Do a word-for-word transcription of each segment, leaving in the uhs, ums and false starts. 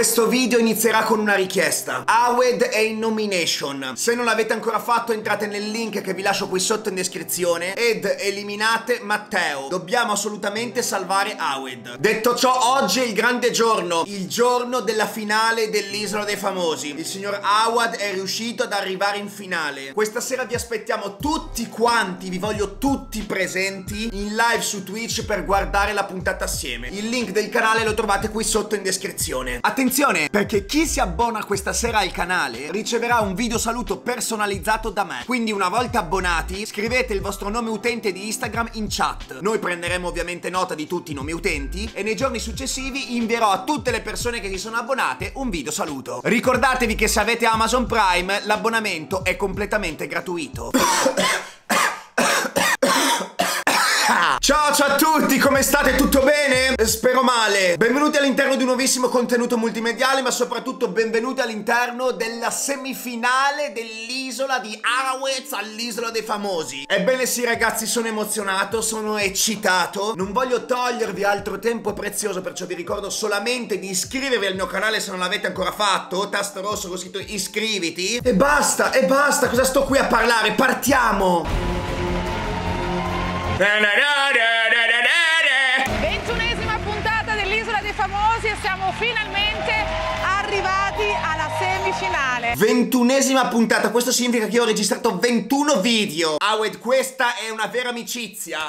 Questo video inizierà con una richiesta. Awed è in nomination. Se non l'avete ancora fatto entrate nel link che vi lascio qui sotto in descrizione ed eliminate Matteo. Dobbiamo assolutamente salvare Awed. Detto ciò, oggi è il grande giorno, il giorno della finale dell'Isola dei Famosi. Il signor Awed è riuscito ad arrivare in finale. Questa sera vi aspettiamo tutti quanti, vi voglio tutti presenti in live su Twitch per guardare la puntata assieme. Il link del canale lo trovate qui sotto in descrizione. Attenzione, perché chi si abbona questa sera al canale riceverà un video saluto personalizzato da me. Quindi una volta abbonati scrivete il vostro nome utente di Instagram in chat. Noi prenderemo ovviamente nota di tutti i nomi utenti e nei giorni successivi invierò a tutte le persone che si sono abbonate un video saluto. Ricordatevi che se avete Amazon Prime l'abbonamento è completamente gratuito. Ciao ciao a tutti, come state? Tutto bene? Spero male. Benvenuti all'interno di un nuovissimo contenuto multimediale, ma soprattutto benvenuti all'interno della semifinale dell'Isola di Awed all'Isola dei Famosi. Ebbene sì ragazzi, sono emozionato, sono eccitato. Non voglio togliervi altro tempo prezioso, perciò vi ricordo solamente di iscrivervi al mio canale se non l'avete ancora fatto. Tasto rosso con scritto iscriviti. E basta, e basta, cosa sto qui a parlare? Partiamo! ventunesima puntata dell'Isola dei Famosi e siamo finalmente arrivati alla semifinale. ventunesima puntata, questo significa che io ho registrato ventuno video. Awed, questa è una vera amicizia.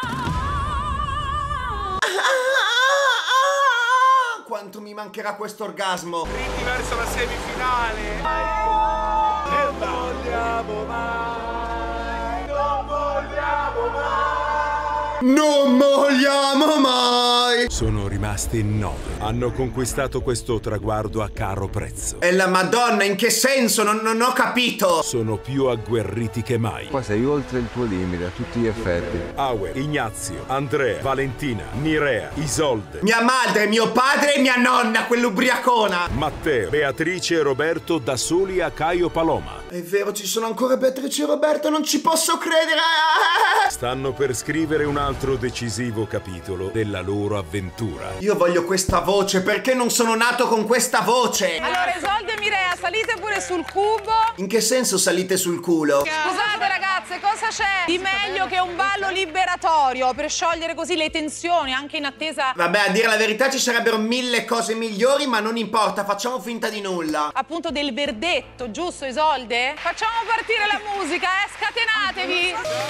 Quanto mi mancherà questo orgasmo. Quindi verso la semifinale. Non vogliamo mai, non vogliamo mai. Non vogliamo mai. Sono rimasti in nove. Hanno conquistato questo traguardo a caro prezzo. E la Madonna, in che senso? Non, non ho capito. Sono più agguerriti che mai. Qua sei oltre il tuo limite a tutti gli effetti. Awed, Ignazio, Andrea, Valentina, Nirea, Isolde, Mia madre, mio padre e mia nonna, quell'ubriacona. Matteo, Beatrice e Roberto da soli a Caio Paloma. È vero, ci sono ancora Beatrice e Roberto, non ci posso credere. Stanno per scrivere un altro decisivo capitolo della loro avventura. Io voglio questa voce, perché non sono nato con questa voce? Allora Isolde e Mirea, salite pure sul cubo. In che senso salite sul culo? Scusate ragazze, cosa c'è di meglio che un ballo liberatorio per sciogliere così le tensioni anche in attesa? Vabbè, a dire la verità ci sarebbero mille cose migliori, ma non importa, facciamo finta di nulla. Appunto del verdetto, giusto Isolde? Facciamo partire la musica, eh, scatenatevi!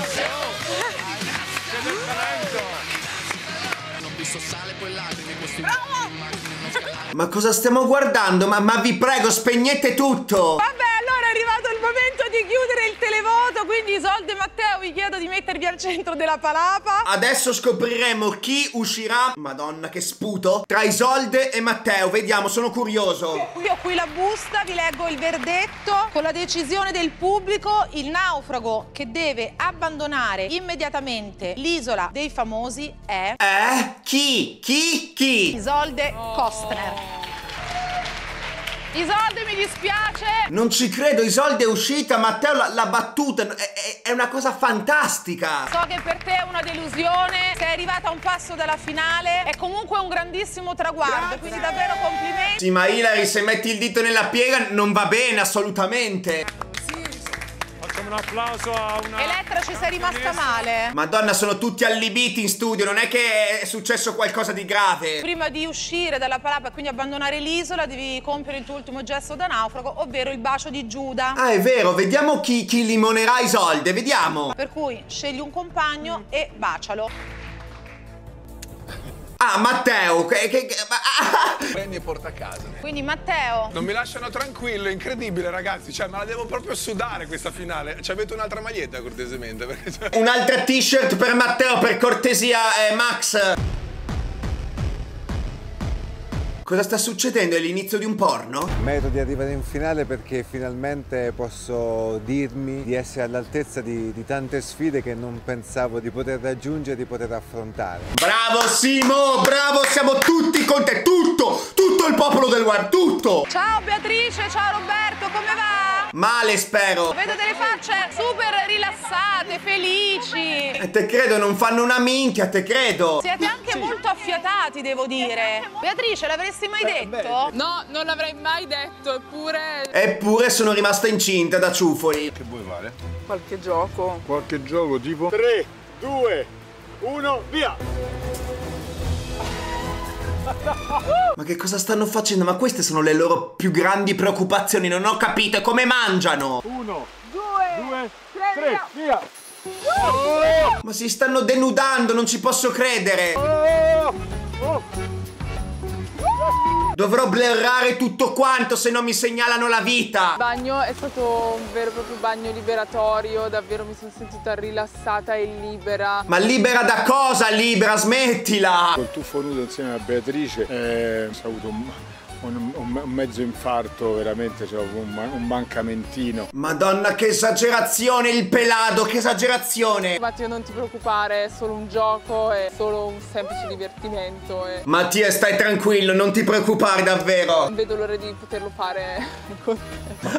Ma cosa stiamo guardando? Ma, ma vi prego, spegnete tutto! Vabbè, allora è arrivato il momento di chiudere il televoto, quindi Isolde e Matteo vi chiedo di mettervi al centro della palapa. Adesso scopriremo chi uscirà, madonna che sputo, tra Isolde e Matteo. Vediamo, sono curioso. Io ho qui la busta, vi leggo il verdetto. Con la decisione del pubblico, il naufrago che deve abbandonare immediatamente l'Isola dei Famosi è... Eh? Chi? Chi? Chi? Isolde Kostner. Isolde, mi dispiace. Non ci credo, Isolde è uscita, Matteo l'ha battuta, è, è, è una cosa fantastica. So che per te è una delusione, sei arrivata a un passo dalla finale, è comunque un grandissimo traguardo, grazie. Quindi davvero complimenti. Sì, ma Hilary, se metti il dito nella piega non va bene, assolutamente. Un applauso a una... Elettra, ci sei rimasta male? Madonna, sono tutti allibiti in studio, non è che è successo qualcosa di grave. Prima di uscire dalla palapa e quindi abbandonare l'isola devi compiere il tuo ultimo gesto da naufrago, ovvero il bacio di Giuda. Ah, è vero, vediamo chi, chi limonerà Isolde, vediamo. Per cui scegli un compagno mm. e bacialo. Ah, Matteo, che... che, che ah. Prendi e porta a casa. Quindi Matteo... Non mi lasciano tranquillo, è incredibile ragazzi, cioè me la devo proprio sudare questa finale. Ci avete un'altra maglietta cortesemente? Perché cioè... Un'altra t-shirt per Matteo, per cortesia, eh, Max. Cosa sta succedendo? È l'inizio di un porno? Merito di arrivare in finale perché finalmente posso dirmi di essere all'altezza di, di tante sfide che non pensavo di poter raggiungere, di poter affrontare. Bravo Simo, bravo, siamo tutti con te, tutto, tutto il popolo del web, tutto! Ciao Beatrice, ciao Roberto, come va? Male, spero. Vedo delle facce super rilassate, felici. E te credo, non fanno una minchia, te credo. Siete anche sì. molto affiatati, devo dire. Beatrice, l'avresti mai beh, detto? Beh. No, non l'avrei mai detto, eppure... Eppure sono rimasta incinta da ciufoli. Che vuoi fare? Qualche gioco. Qualche gioco tipo? tre, due, uno, via! Ma che cosa stanno facendo? Ma queste sono le loro più grandi preoccupazioni, non ho capito, come mangiano? Uno, due, due tre, tre, via! via. Oh! Ma si stanno denudando, non ci posso credere! Oh! Oh! Dovrò blurrare tutto quanto se non mi segnalano la vita! Il bagno è stato un vero e proprio bagno liberatorio, davvero mi sono sentita rilassata e libera. Ma libera da cosa? Libera, smettila! Col tuffo nudo insieme a Beatrice eh, ho avuto un, un, un, un mezzo infarto, veramente, cioè un, un mancamentino. Madonna, che esagerazione il pelato, che esagerazione! Matteo, non ti preoccupare, è solo un gioco, è solo un semplice divertimento. E... Mattia, stai tranquillo, non ti preoccupare davvero! Non vedo l'ora di poterlo fare con te.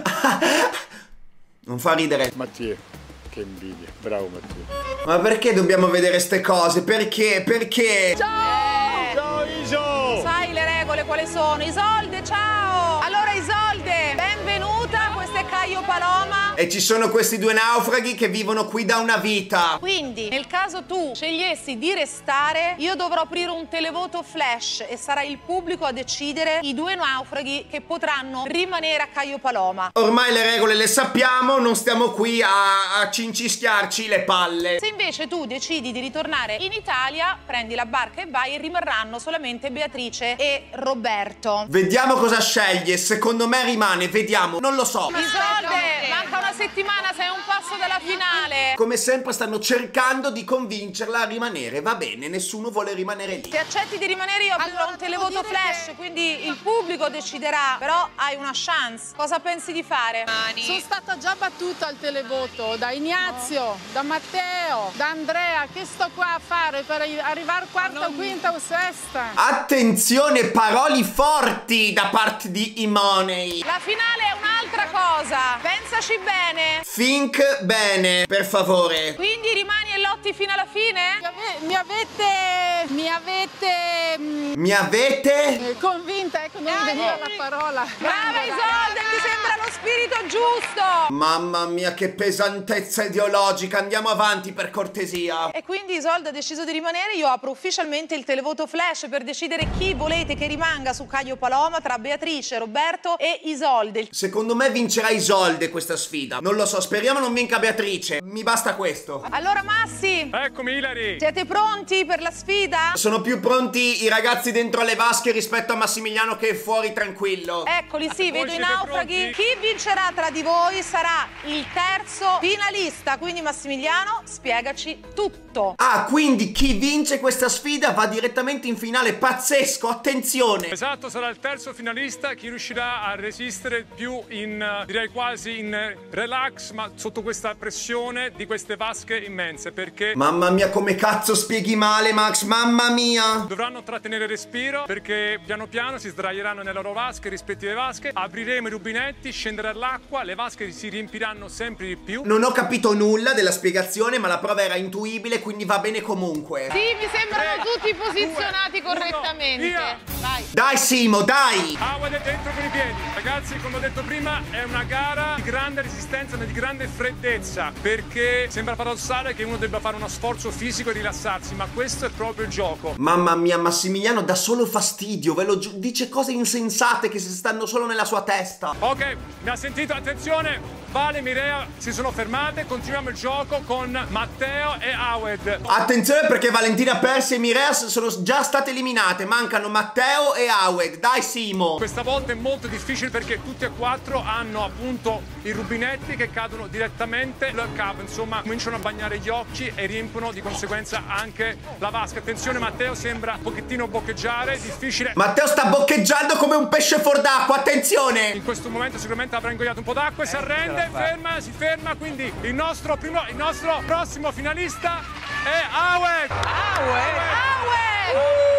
Non fa ridere. Mattia, che invidia, bravo Mattia. Ma perché dobbiamo vedere ste cose? Perché? Perché? Ciao! Ciao Iso! Sai le regole quali sono? Isolde, ciao! Allora Isolde, benvenuta, questo è Caio Paloma. E ci sono questi due naufraghi che vivono qui da una vita. Quindi, nel caso tu scegliessi di restare, io dovrò aprire un televoto flash e sarà il pubblico a decidere i due naufraghi che potranno rimanere a Caio Paloma. Ormai le regole le sappiamo, non stiamo qui a, a cincischiarci le palle. Se invece tu decidi di ritornare in Italia, prendi la barca e vai e rimarranno solamente Beatrice e Roberto. Vediamo cosa sceglie, secondo me rimane, vediamo, non lo so. Isolde, manca una settimana, sei a un passo dalla finale. Come sempre stanno cercando di convincerla a rimanere, va bene, nessuno vuole rimanere lì. Se accetti di rimanere io aprirò allora, un televoto flash, che... quindi il pubblico deciderà, però hai una chance. Cosa pensi di fare? Mani. Sono stata già battuta al televoto da Ignazio, no. da Matteo, da Andrea, che sto qua a fare per arrivare quarta, non... quinta o sesta? Attenzione, parole forti da parte di Imonei. La finale è un'altra cosa, pensaci bene. Think bene, per favore. Quindi rimani e lotti fino alla fine? Mi, ave mi avete... mi avete... Mm, mi avete... Eh, convinta, ecco, non mi veniva la parola. Brava Isolde, mi sembra lo spirito giusto. Mamma mia, che pesantezza ideologica, andiamo avanti per cortesia. E quindi Isolde ha deciso di rimanere, io apro ufficialmente il televoto flash per decidere chi volete che rimanga su Caio Paloma tra Beatrice, Roberto e Isolde. Secondo me vincerà Isolde questa sfida. Non lo so, speriamo non vinca Beatrice. Mi basta questo. Allora Massi, eccomi Ilari. Siete pronti per la sfida? Sono più pronti i ragazzi dentro le vasche rispetto a Massimiliano che è fuori tranquillo. Eccoli, sì, vedo i naufraghi. Chi vincerà tra di voi sarà il terzo finalista. Quindi Massimiliano, spiegaci tutto. Ah, quindi chi vince questa sfida va direttamente in finale. Pazzesco, attenzione. Esatto, sarà il terzo finalista. Chi riuscirà a resistere più in, direi quasi in relax, ma sotto questa pressione di queste vasche immense, perché mamma mia, come cazzo spieghi male, Max, mamma mia. Dovranno trattenere respiro, perché piano piano si sdraieranno nelle loro vasche, rispettive vasche. Apriremo i rubinetti, scenderà l'acqua, le vasche si riempiranno sempre di più. Non ho capito nulla della spiegazione, ma la prova era intuibile, quindi va bene comunque. Sì, mi sembrano tre, tutti posizionati due, correttamente. Uno, vai. Dai Simo, dai. Agua dentro con i piedi. Ragazzi, come ho detto prima, è una gara di grande resistenza, ma di grande freddezza, perché sembra paradossale che uno debba fare uno sforzo fisico e rilassarsi, ma questo è proprio il gioco. Mamma mia, Massimiliano dà solo fastidio, ve lo giuro, dice cose insensate che si stanno solo nella sua testa. Ok, mi ha sentito, attenzione. Vale e Mirea si sono fermate, continuiamo il gioco con Matteo e Awed. Attenzione perché Valentina Persi e Mirea sono già state eliminate, mancano Matteo e Awed. Dai Simo. Questa volta è molto difficile perché tutti e quattro hanno appunto i rubinetti che cadono direttamente nel capo, insomma cominciano a bagnare gli occhi e riempiono di conseguenza anche la vasca. Attenzione, Matteo sembra un pochettino boccheggiare, difficile. Matteo sta boccheggiando come un pesce fuor d'acqua, attenzione. In questo momento sicuramente avrà ingoiato un po' d'acqua e si arrende. Ferma, si ferma, quindi il nostro primo, il nostro prossimo finalista è Awed. Awed, Awed.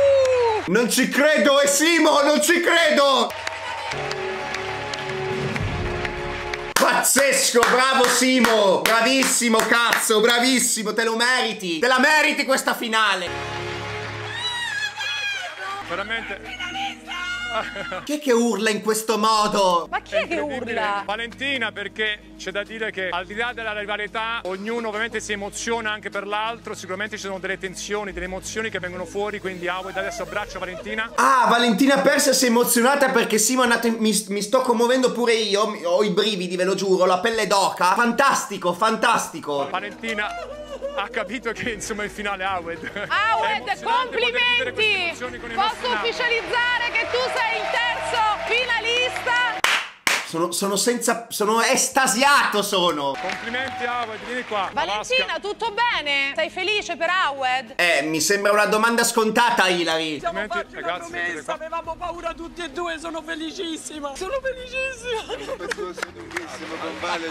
Uh! Non ci credo, è Simo, non ci credo. Pazzesco. pazzesco, bravo Simo, bravissimo cazzo, bravissimo, te lo meriti, te la meriti questa finale. Veramente. Chi è che urla in questo modo? Ma chi è che urla? Valentina, perché c'è da dire che al di là della rivalità ognuno ovviamente si emoziona anche per l'altro, sicuramente ci sono delle tensioni, delle emozioni che vengono fuori, quindi Awed adesso abbraccia Valentina. Ah, Valentina Persia si è emozionata perché Simo è andato in... mi, mi sto commuovendo pure io, ho i brividi, ve lo giuro, la pelle d'oca. Fantastico, fantastico. Valentina ha capito che insomma il finale Awed. Awed, complimenti! Posso ufficializzare che tu sei il terzo finalista? Sono, sono senza... sono estasiato, sono. Complimenti Awed, vieni qua. Valentina, tutto bene? Sei felice per Awed? Eh, mi sembra una domanda scontata, Hilary. Siamo fatti una promessa, avevamo paura tutti e due, sono felicissima. Sono felicissima. Un percorso lunghissimo con Vale,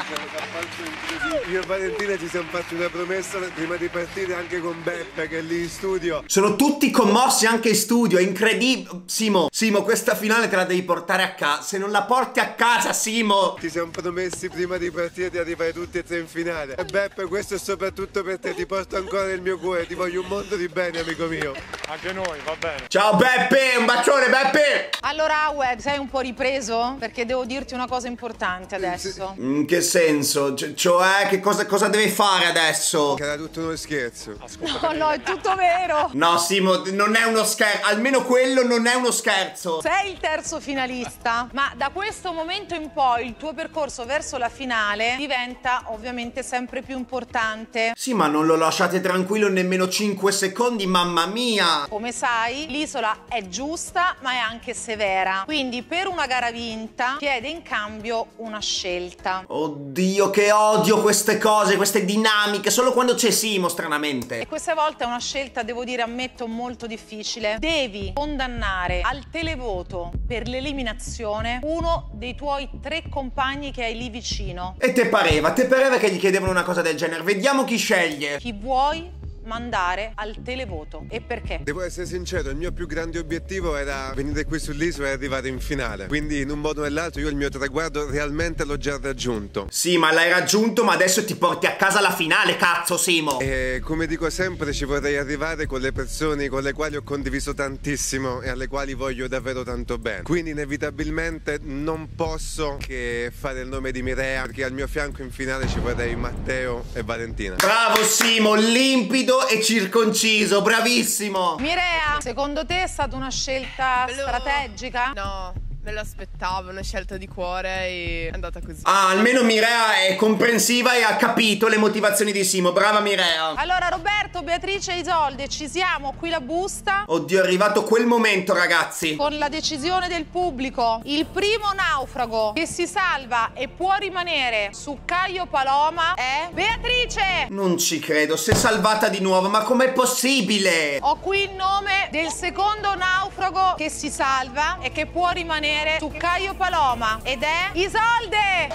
io e Valentina ci siamo fatti una promessa prima di partire anche con Beppe che è lì in studio. Sono tutti commossi anche in studio, è incredibile. Simo, Simo, questa finale te la devi portare a casa. Se non la porti a casa, Simo. Ci siamo promessi prima di partire di arrivare tutti e tre in finale. E Beppe, questo è soprattutto per te, ti porto ancora nel mio cuore, ti voglio un mondo di bene, amico mio. Anche noi, va bene. Ciao Beppe, un bacione Beppe. Allora Awed, sei un po' ripreso? Perché devo dirti una cosa importante adesso. In che senso? C cioè, che cosa, cosa deve fare adesso? Che era tutto uno scherzo. No, no, è tutto vero. No, Simo, non è uno scherzo. Almeno quello non è uno scherzo. Sei il terzo finalista, ma da questo momento in poi il tuo percorso verso la finale diventa ovviamente sempre più importante. Sì, ma non lo lasciate tranquillo nemmeno cinque secondi, mamma mia. Come sai, l'isola è giusta, ma è anche severa. Quindi per una gara vinta chiede in cambio una scelta. Oddio, che odio queste cose, queste dinamiche, solo quando c'è Simo, stranamente. E questa volta è una scelta, devo dire, ammetto, molto difficile. Devi condannare al televoto per l'eliminazione uno dei tuoi tre compagni che hai lì vicino. E te pareva, te pareva che gli chiedevano una cosa del genere? Vediamo chi sceglie. Chi vuoi mandare al televoto e perché? Devo essere sincero, il mio più grande obiettivo era venire qui sull'isola e arrivare in finale. Quindi in un modo o nell'altro io il mio traguardo realmente l'ho già raggiunto. Sì, ma l'hai raggiunto, ma adesso ti porti a casa la finale, cazzo Simo. E come dico sempre, ci vorrei arrivare con le persone con le quali ho condiviso tantissimo e alle quali voglio davvero tanto bene. Quindi inevitabilmente non posso che fare il nome di Mirea, perché al mio fianco in finale ci vorrei Matteo e Valentina. Bravo Simo, limpido e circonciso, bravissimo. Mirea, secondo te è stata una scelta Volevo... strategica? No, me lo aspettavo, una scelta di cuore e è andata così. Ah, almeno Mirea è comprensiva e ha capito le motivazioni di Simo, brava Mirea. Allora Roberto, Beatrice e Isolde, ci siamo, qui la busta. Oddio, è arrivato quel momento, ragazzi. Con la decisione del pubblico, il primo naufrago che si salva e può rimanere su Caio Paloma è Beatrice. Non ci credo, si è salvata di nuovo, ma com'è possibile? Ho qui il nome del secondo naufrago che si salva e che può rimanere su Caio Paloma ed è Isolde.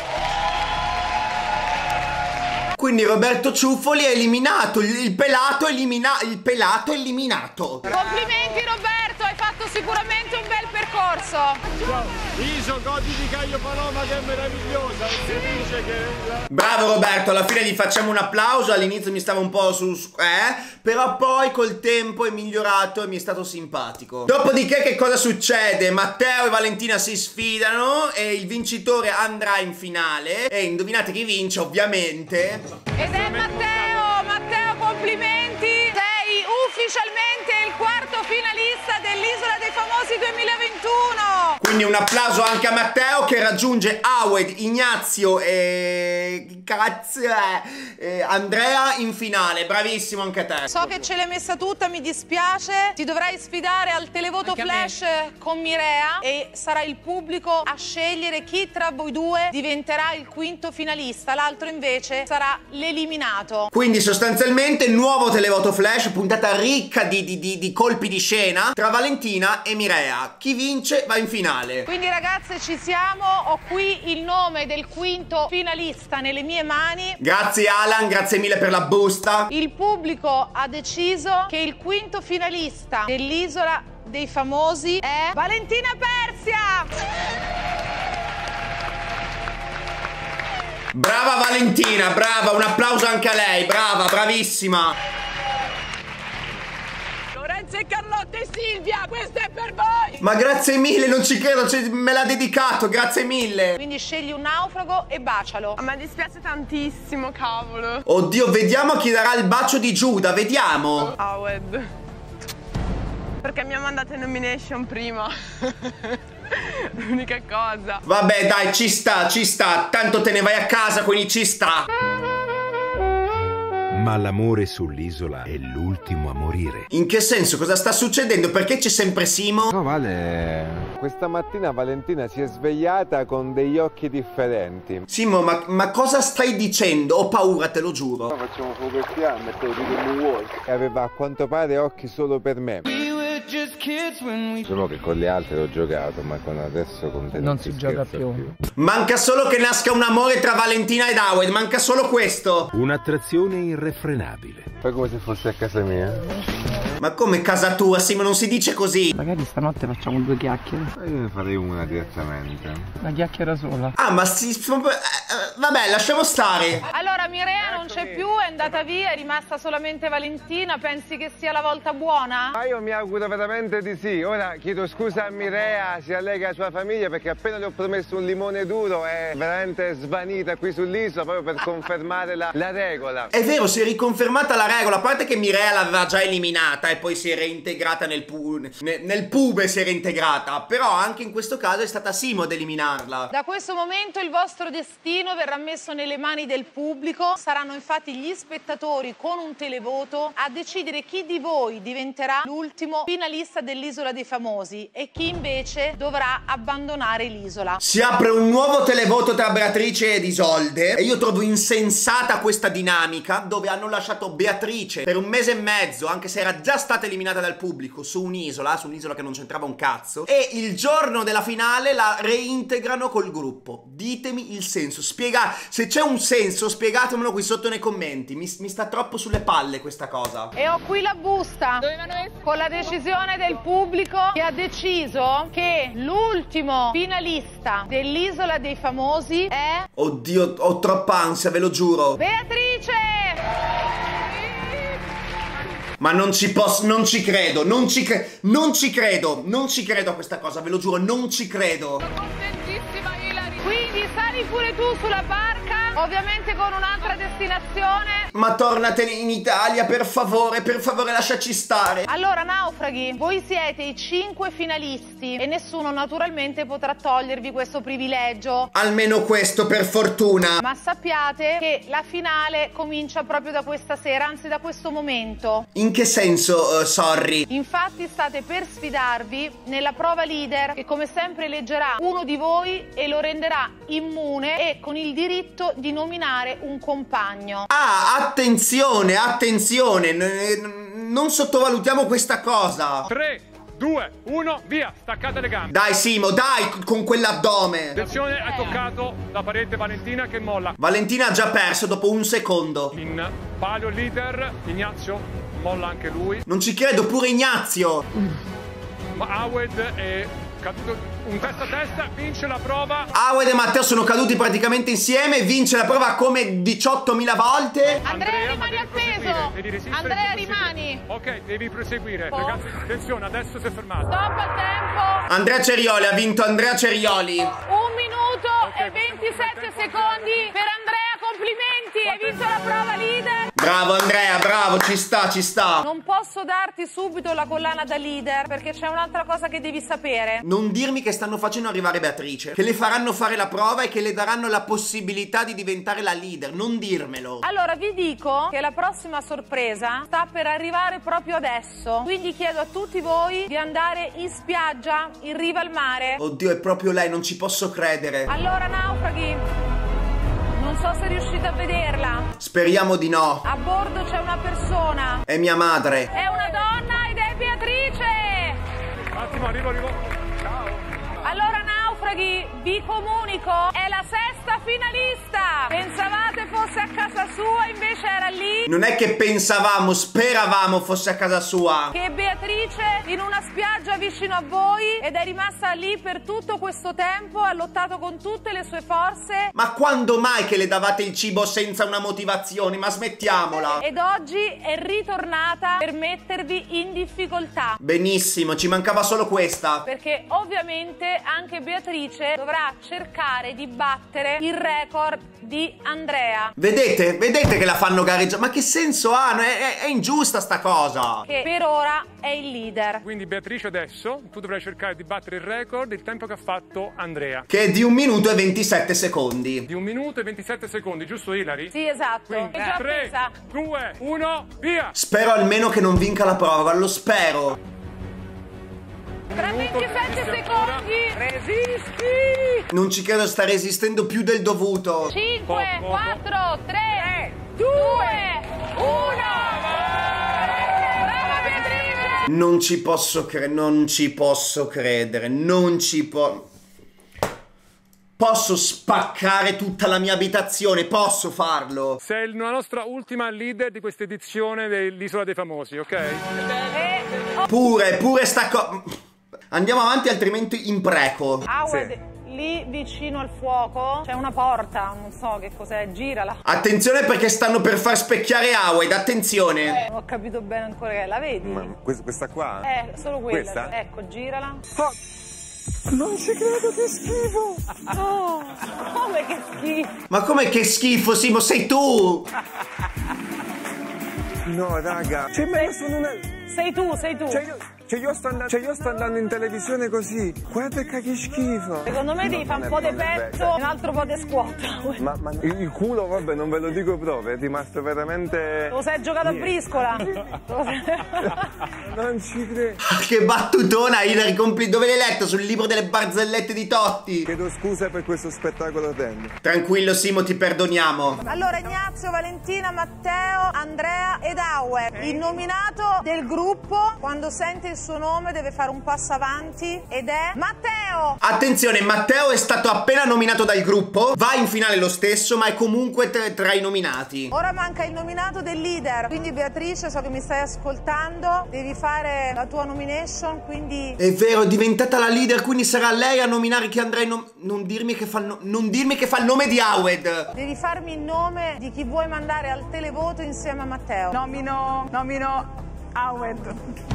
Quindi Roberto Ciuffoli è eliminato, il, il pelato elimina, il pelato eliminato. Complimenti Roberto, hai fatto sicuramente un bel percorso. Ciao, Iso, godi di Caio Paloma che è meravigliosa, si dice che... Bravo Roberto, alla fine gli facciamo un applauso, all'inizio mi stava un po' su... eh? Però poi col tempo è migliorato e mi è stato simpatico. Dopodiché che cosa succede? Matteo e Valentina si sfidano e il vincitore andrà in finale e indovinate chi vince ovviamente. Ed è Matteo, Matteo complimenti, sei ufficialmente il quarto finalista dell'Isola dei Famosi duemilaventuno. Quindi un applauso anche a Matteo che raggiunge Awed, Ignazio e... cazzo è? Andrea in finale, bravissimo anche a te. So che ce l'hai messa tutta, mi dispiace, ti dovrai sfidare al televoto anche flash con Mirea e sarà il pubblico a scegliere chi tra voi due diventerà il quinto finalista, l'altro invece sarà l'eliminato. Quindi sostanzialmente nuovo televoto flash, puntata ricca di, di, di, di colpi di scena tra Valentina e Mirea. Chi vince va in finale. Quindi ragazze ci siamo, ho qui il nome del quinto finalista nelle mie mani. Grazie Alan, grazie mille per la busta. Il pubblico ha deciso che il quinto finalista dell'Isola dei Famosi è Valentina Persia. Brava Brava Valentina, brava, un applauso anche a lei, brava, bravissima. Lorenzo e Carlotta e Silvia, questo è per voi. Ma grazie mille, non ci credo, cioè, me l'ha dedicato, grazie mille. Quindi scegli un naufrago e bacialo. A me dispiace tantissimo, cavolo. Oddio, vediamo chi darà il bacio di Giuda, vediamo. Howard. Perché mi ha mandato in nomination prima. L'unica cosa. Vabbè dai, ci sta, ci sta. Tanto te ne vai a casa, quindi ci sta. Ma l'amore sull'isola è l'ultimo a morire. In che senso? Cosa sta succedendo? Perché c'è sempre Simo? No, Vale. Questa mattina Valentina si è svegliata con degli occhi differenti. Simo, ma, ma cosa stai dicendo? Ho paura, te lo giuro. No, facciamo fuoco e fiamme, te lo dico come vuoi. E aveva a quanto pare occhi solo per me. Solo che con le altre ho giocato, ma con adesso con te non, non si, si gioca più. più. Manca solo che nasca un amore tra Valentina ed Howard, manca solo questo. Un'attrazione irrefrenabile. Fai come se fosse a casa mia. Ma come casa tua, Simo? Non si dice così. Magari stanotte facciamo due chiacchiere. Io ne farei una direttamente. Una chiacchiera sola. Ah, ma si... Vabbè, lasciamo stare. Allora, Mirea non c'è più, è andata via, è rimasta solamente Valentina. Pensi che sia la volta buona? Ma io mi auguro veramente di sì. Ora chiedo scusa a Mirea, sia lei che la sua famiglia, perché appena le ho promesso un limone duro è veramente svanita qui sull'isola proprio per confermare la, la regola. È vero, si è riconfermata la regola, a parte che Mirea l'aveva già eliminata e poi si è reintegrata nel, pu nel, nel pube, si è reintegrata, però anche in questo caso è stata Simo ad eliminarla. Da questo momento il vostro destino verrà messo nelle mani del pubblico, saranno infatti gli spettatori con un televoto a decidere chi di voi diventerà l'ultimo finalista dell'Isola dei Famosi e chi invece dovrà abbandonare l'isola. Si apre un nuovo televoto tra Beatrice ed Isolde e io trovo insensata questa dinamica dove hanno lasciato Beatrice per un mese e mezzo, anche se era già stata eliminata dal pubblico, su un'isola, su un'isola che non c'entrava un cazzo, e il giorno della finale la reintegrano col gruppo. Ditemi il senso, spiega, se c'è un senso spiegatemelo qui sotto nei commenti, mi, mi sta troppo sulle palle questa cosa. E ho qui la busta con la decisione del pubblico che ha deciso che l'ultimo finalista dell'Isola dei Famosi è... Oddio, ho troppa ansia, ve lo giuro. Beatrice! Ma non ci posso, non ci credo, non ci credo, non ci credo, non ci credo a questa cosa, ve lo giuro, non ci credo. Sono contentissima, Ilari. Quindi sali pure tu sulla barca, ovviamente con un'altra destinazione. Ma tornatene in Italia, per favore, per favore lasciaci stare. Allora, naufraghi, voi siete i cinque finalisti e nessuno naturalmente potrà togliervi questo privilegio. Almeno questo, per fortuna. Ma sappiate che la finale comincia proprio da questa sera, anzi da questo momento. In che senso, uh, sorry? Infatti state per sfidarvi nella prova leader che come sempre eleggerà uno di voi e lo renderà immune e con il diritto di nominare un compagno. Ah, attenzione, attenzione, non sottovalutiamo questa cosa. tre, due, uno, via, staccate le gambe. Dai Simo, dai, con quell'addome. Attenzione, è toccato la parete Valentina che molla. Valentina ha già perso dopo un secondo. In palio leader, Ignazio molla anche lui. Non ci credo, pure Ignazio. Ma Howard è caduto un testa a testa, vince la prova. Howard e Matteo sono caduti praticamente insieme, vince la prova come diciottomila volte. Andrea, rimani appeso. Andrea, rimani. Ok, devi proseguire. Oh. Ragazzi, attenzione, adesso si è fermato. Stop al tempo. Andrea Cerioli, ha vinto Andrea Cerioli. Un minuto okay, e ventisette secondi per Andrea, complimenti, hai vinto la prova leader. Bravo Andrea, bravo, ci sta, ci sta. Non posso darti subito la collana da leader perché c'è un'altra cosa che devi sapere. Non dirmi che stanno facendo arrivare Beatrice, che le faranno fare la prova e che le daranno la possibilità di diventare la leader, non dirmelo. Allora vi dico che la prossima sorpresa sta per arrivare proprio adesso, quindi chiedo a tutti voi di andare in spiaggia, in riva al mare. Oddio, è proprio lei, non ci posso credere. Allora naufraghi, non so se riuscite a vederla. Speriamo di no. A bordo c'è una persona. È mia madre. È una donna ed è Beatrice. Un attimo, arrivo, arrivo. Ciao. Allora naufraghi, vi comunico, è la sesta finalista. Pensavate fosse fosse a casa sua, invece era lì. Non è che pensavamo, speravamo fosse a casa sua. Che Beatrice in una spiaggia vicino a voi ed è rimasta lì per tutto questo tempo, ha lottato con tutte le sue forze. Ma quando mai che le davate il cibo senza una motivazione? Ma smettiamola. Ed oggi è ritornata per mettervi in difficoltà. Benissimo, ci mancava solo questa. Perché ovviamente anche Beatrice dovrà cercare di battere il record di Andrea. Vedete? Vedete che la fanno gareggiare? Ma che senso ha? È, è, è ingiusta sta cosa. Che per ora è il leader. Quindi Beatrice adesso tu dovrai cercare di battere il record, il tempo che ha fatto Andrea. Che è di un minuto e ventisette secondi. Di un minuto e ventisette secondi, giusto Ilari? Sì, esatto. Quindi, è già tre, due, uno, via! Spero almeno che non vinca la prova, lo spero. Tra ventisette secondi. Resisti! Non ci credo, sta resistendo più del dovuto. cinque, quattro, tre, due, uno. Brava Beatrice! Non ci posso credere, non ci posso credere, non ci posso... Posso spaccare tutta la mia abitazione, posso farlo. Sei la nostra ultima leader di questa edizione dell'Isola dei Famosi, ok? E... oh. Pure, pure sta cosa... Andiamo avanti, altrimenti impreco. Howard, sì. Lì vicino al fuoco c'è una porta, non so che cos'è, girala. Attenzione perché stanno per far specchiare Howard, attenzione. Eh, non ho capito bene ancora che la vedi. Ma questa qua? Eh, solo quella. Questa? Ecco, girala. Oh. Non ci credo, che schifo! Oh, come che schifo? Ma come che schifo, Simo, sei tu! No, raga, cioè, ma io sono una... Sei tu, sei tu. Cioè io, cioè io, sto, andando, cioè io sto andando in televisione così. Guarda che schifo. Secondo me devi fare un po' di petto e un altro po' di squat. Ma, ma il, il culo, vabbè, non ve lo dico proprio, è rimasto veramente... Lo sei giocato a briscola? Non ci credo. Che battutona, Hilary, compli... Dove l'hai letto? Sul libro delle barzellette di Totti? Chiedo scusa per questo spettacolo tendo. Tranquillo, Simo, ti perdoniamo. Allora, Ignazio, Valentina, Matteo, Andrea ed Howard. Il nominato del gruppo, quando sente il suo nome deve fare un passo avanti ed è Matteo. Attenzione, Matteo è stato appena nominato dal gruppo, va in finale lo stesso, ma è comunque tra, tra i nominati. Ora manca il nominato del leader, quindi Beatrice, so che mi stai ascoltando, devi fare la tua nomination, quindi... È vero, è diventata la leader, quindi sarà lei a nominare chi andrà in nom... Non dirmi che fa il no... non dirmi che fa il nome di Howard. Devi farmi il nome di chi vuoi mandare al televoto insieme a Matteo. Nomino... nomino... Howard.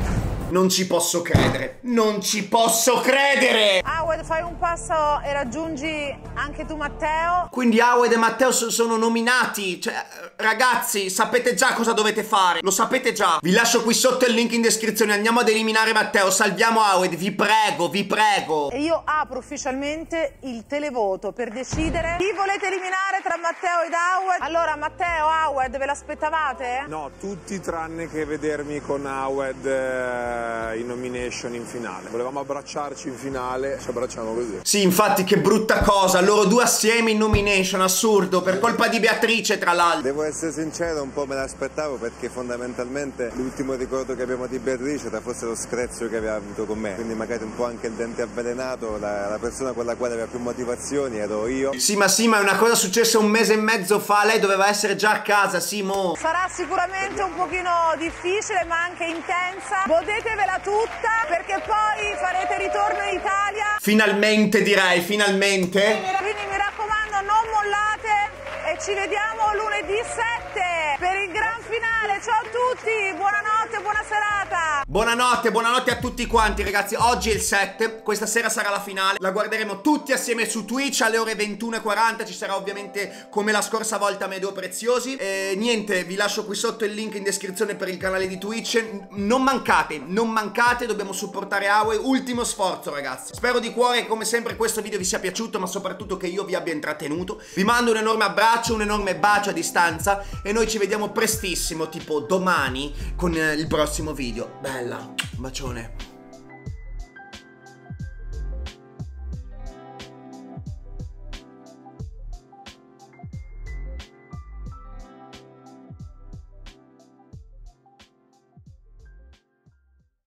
Non ci posso credere, non ci posso credere! Howard, fai un passo e raggiungi anche tu Matteo. Quindi Howard e Matteo sono nominati. Cioè, ragazzi, sapete già cosa dovete fare. Lo sapete già. Vi lascio qui sotto il link in descrizione. Andiamo ad eliminare Matteo. Salviamo Howard, vi prego, vi prego. E io apro ufficialmente il televoto per decidere chi volete eliminare tra Matteo ed Howard. Allora, Matteo, Howard, ve l'aspettavate? No, tutti tranne che vedermi con Howard eh, in nomination in finale. Volevamo abbracciarci in finale, ci abbracciamo così. Sì, infatti, che brutta cosa. Loro due assieme in nomination, assurdo. Per colpa di Beatrice, tra l'altro. Devo essere sincero, un po' me l'aspettavo perché fondamentalmente l'ultimo ricordo che abbiamo di Beatrice era forse lo screzio che aveva avuto con me. Quindi magari un po' anche il dente avvelenato, la, la persona con la quale aveva più motivazioni ero io. Sì, ma sì, ma è una cosa successa un mese e mezzo fa. Lei doveva essere già a casa, Simo. Sarà sicuramente un pochino difficile, ma anche intensa. Godetevela tutta, perché poi farete ritorno in Italia. Finalmente, direi, finalmente. Quindi mi raccomando, non mollate e ci vediamo lunedì sette per il gran finale. Ciao a tutti, buonanotte, buona serata. Buonanotte, buonanotte a tutti quanti, ragazzi. Oggi è il sette, questa sera sarà la finale. La guarderemo tutti assieme su Twitch alle ore ventuno e quaranta. Ci sarà ovviamente, come la scorsa volta, Medeo Preziosi. E niente, vi lascio qui sotto il link in descrizione per il canale di Twitch. Non mancate, non mancate, dobbiamo supportare Howard. Ultimo sforzo, ragazzi. Spero di cuore che, come sempre, questo video vi sia piaciuto, ma soprattutto che io vi abbia intrattenuto. Vi mando un enorme abbraccio, un enorme bacio a distanza e noi ci vediamo prestissimo, tipo domani, con il prossimo video. Bella, un bacione.